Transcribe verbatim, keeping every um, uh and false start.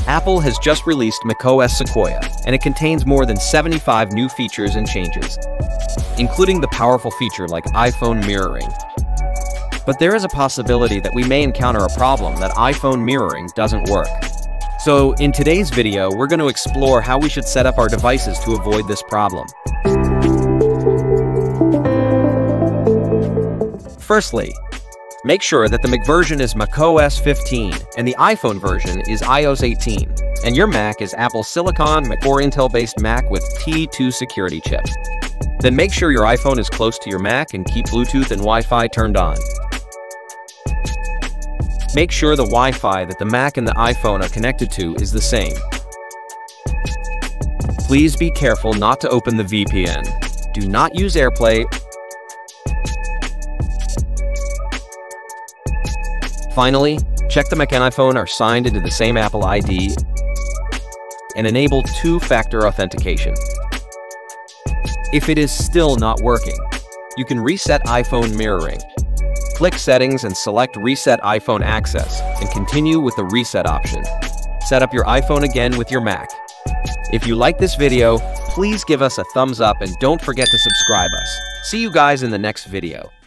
Apple has just released macOS Sequoia, and it contains more than seventy-five new features and changes, including the powerful feature like iPhone mirroring. But there is a possibility that we may encounter a problem that iPhone mirroring doesn't work. So, in today's video, we're going to explore how we should set up our devices to avoid this problem. Firstly, make sure that the Mac version is macOS fifteen and the iPhone version is i O S eighteen, and your Mac is Apple Silicon or Intel-based Mac with T two security chip. Then make sure your iPhone is close to your Mac and keep Bluetooth and Wi-Fi turned on. Make sure the Wi-Fi that the Mac and the iPhone are connected to is the same. Please be careful not to open the V P N. Do not use AirPlay. Finally, check the Mac and iPhone are signed into the same Apple I D and enable two-factor authentication. If it is still not working, you can reset iPhone mirroring. Click Settings and select Reset iPhone Access and continue with the Reset option. Set up your iPhone again with your Mac. If you like this video, please give us a thumbs up and don't forget to subscribe us. See you guys in the next video.